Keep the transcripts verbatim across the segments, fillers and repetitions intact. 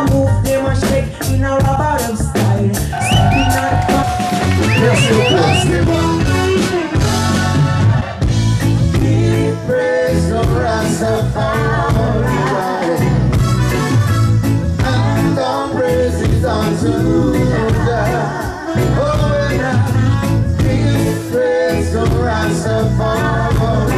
a move, them a shake in a rubber them style. Stepping at my festival. Give praise to Rastafari, and all praises unto God. Oh, and I give praise to Rastafari,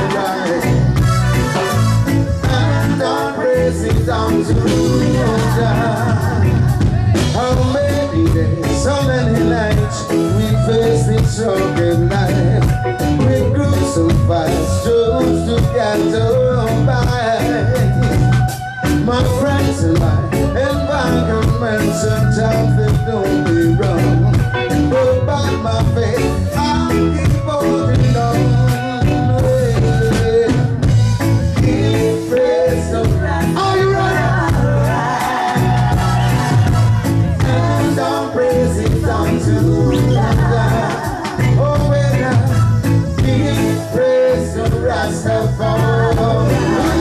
and all praises unto God. How many days, so many nights we faced this broken life. We grew so fast, chose to get by. My friends and I, environment sometimes they don't be wrong. But by my faith, I'll keep holding on. Give praise to God. Are you ready? And all praises unto God. Oh, when I give praise to Rastafari.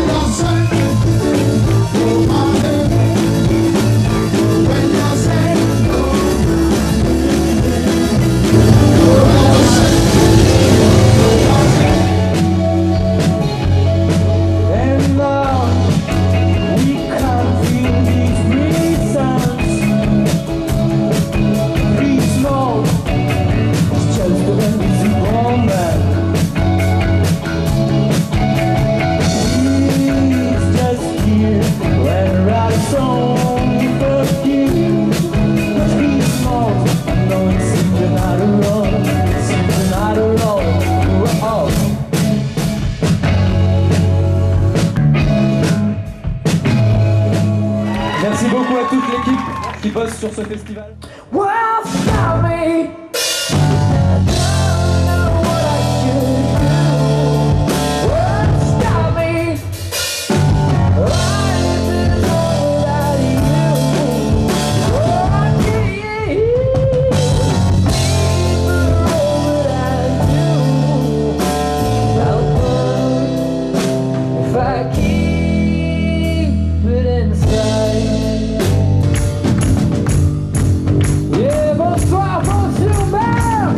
Merci beaucoup à toute l'équipe qui bosse sur ce festival. Well, stop me. Yeah, Vaux sur Mer.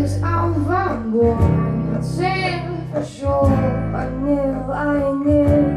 For sure, I knew, I knew